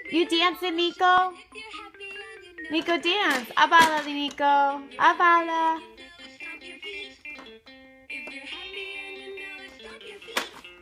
You dancing, Nico? Nico, dance. A bala, Nico. A bala.